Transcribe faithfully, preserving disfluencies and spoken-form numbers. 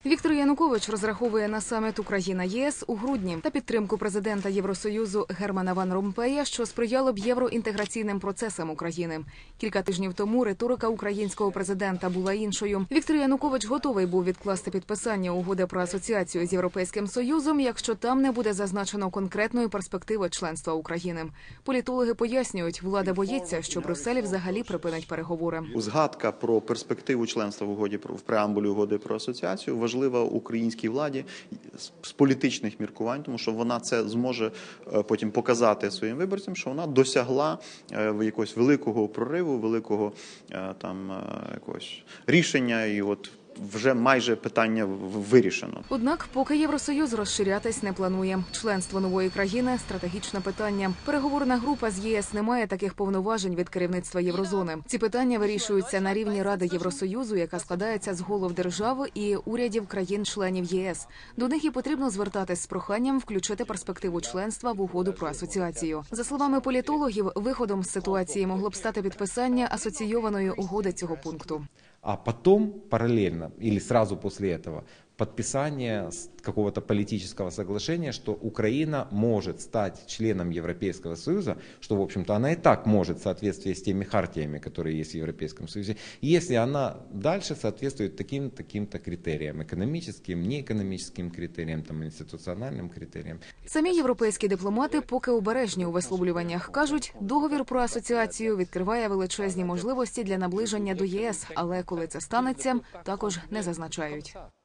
Віктор Янукович розраховує на саміт Україна-ЄС у грудні та підтримку президента Євросоюзу Германа Ван Ромпея, що сприяло б євроінтеграційним процесам України. Кілька тижнів тому риторика українського президента була іншою. Віктор Янукович готовий був відкласти підписання угоди про асоціацію з Європейським Союзом, якщо там не буде зазначено конкретної перспективи членства України. Політологи пояснюють, влада боїться, що Брюссель взагалі припинить переговори. Згадка про перспективу членства в угоді в преамбулі угоди про асоціацію важлива українській владі з політичних міркувань, тому що вона це зможе потім показати своїм виборцям, що вона досягла якогось великого прориву, великого там якогось рішення, і от вже майже питання вирішено. Однак, поки Євросоюз розширятись не планує. Членство нової країни – стратегічне питання. Переговорна група з ЄС не має таких повноважень від керівництва Єврозони. Ці питання вирішуються на рівні Ради Євросоюзу, яка складається з голів держав і урядів країн-членів ЄС. До них і потрібно звертатись з проханням включити перспективу членства в угоду про асоціацію. За словами політологів, виходом з ситуації могло б стати підписання асоційованої угоди цього пункту. А потом параллельно или сразу после этого подписание какого-то политического соглашения, что Украина может стать членом Европейского Союза, что, в общем-то, она и так может в соответствии с теми хартиями, которые есть в Европейском Союзе, если она дальше соответствует таким-то таким-то критериям, экономическим, неэкономическим критериям, там, институциональным критериям. Самі європейські дипломати поки обережні у висловлюваннях. Кажуть, договір про асоціацію відкриває величезні можливості для наближення до ЄС, але коли це станеться, також не зазначають.